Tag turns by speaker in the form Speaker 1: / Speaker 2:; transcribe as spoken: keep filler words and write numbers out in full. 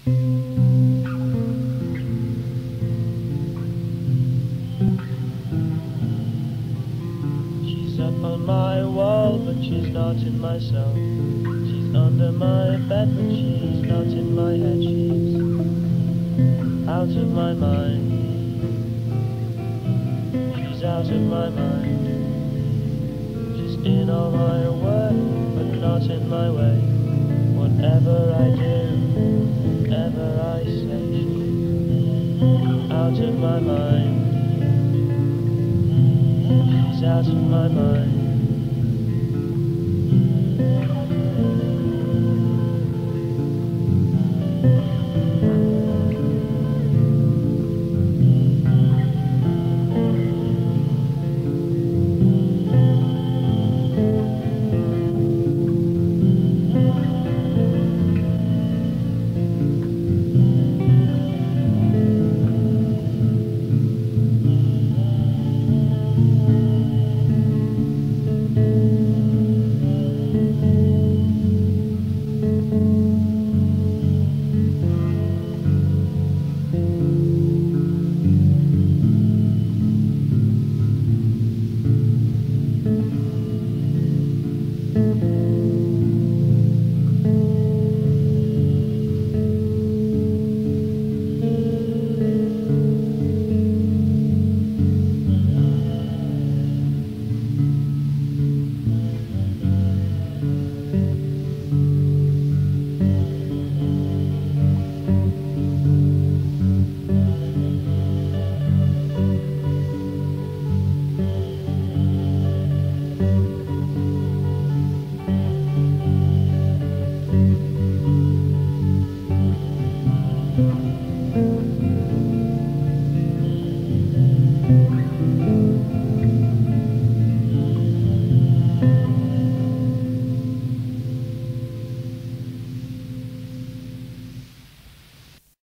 Speaker 1: She's up on my wall, but she's not in my cell. She's under my bed, but she's not in my head. She's out of my mind. She's out of my mind. She's in all my work, but not in my way. Whatever I do, whatever I say, she's out of my mind. She's out of my mind.